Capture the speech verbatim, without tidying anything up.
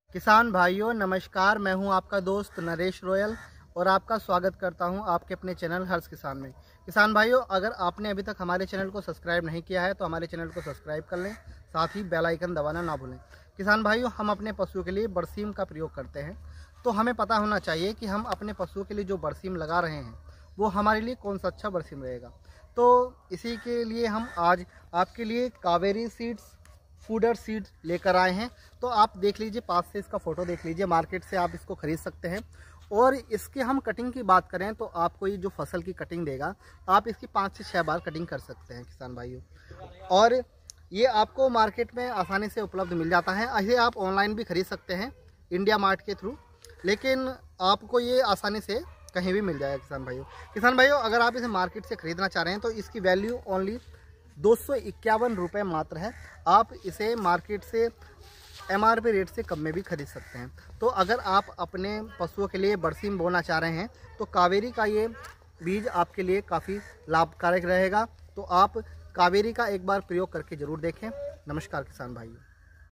किसान भाइयों नमस्कार, मैं हूं आपका दोस्त नरेश रॉयल और आपका स्वागत करता हूं आपके अपने चैनल हर्ष किसान में। किसान भाइयों, अगर आपने अभी तक हमारे चैनल को सब्सक्राइब नहीं किया है तो हमारे चैनल को सब्सक्राइब कर लें, साथ ही बेल आइकन दबाना ना भूलें। किसान भाइयों, हम अपने पशुओं के लिए बरसीम का प्रयोग करते हैं, तो हमें पता होना चाहिए कि हम अपने पशुओं के लिए जो बरसीम लगा रहे हैं वो हमारे लिए कौन सा अच्छा बरसीम रहेगा। तो इसी के लिए हम आज आपके लिए कावेरी सीड्स फूडर सीड लेकर आए हैं। तो आप देख लीजिए, पास से इसका फ़ोटो देख लीजिए, मार्केट से आप इसको ख़रीद सकते हैं। और इसके हम कटिंग की बात करें तो आपको ये जो फसल की कटिंग देगा, आप इसकी पाँच से छः बार कटिंग कर सकते हैं किसान भाइयों। और ये आपको मार्केट में आसानी से उपलब्ध मिल जाता है। इसे आप ऑनलाइन भी खरीद सकते हैं इंडिया मार्ट के थ्रू, लेकिन आपको ये आसानी से कहीं भी मिल जाएगा किसान भाइयों। किसान भाइयों, अगर आप इसे मार्केट से ख़रीदना चाह रहे हैं तो इसकी वैल्यू ओनली दो सौ इक्यावन रुपये मात्र है। आप इसे मार्केट से एम आर पी रेट से कम में भी खरीद सकते हैं। तो अगर आप अपने पशुओं के लिए बरसीम बोना चाह रहे हैं तो कावेरी का ये बीज आपके लिए काफ़ी लाभकारक रहेगा। तो आप कावेरी का एक बार प्रयोग करके ज़रूर देखें। नमस्कार किसान भाइयों।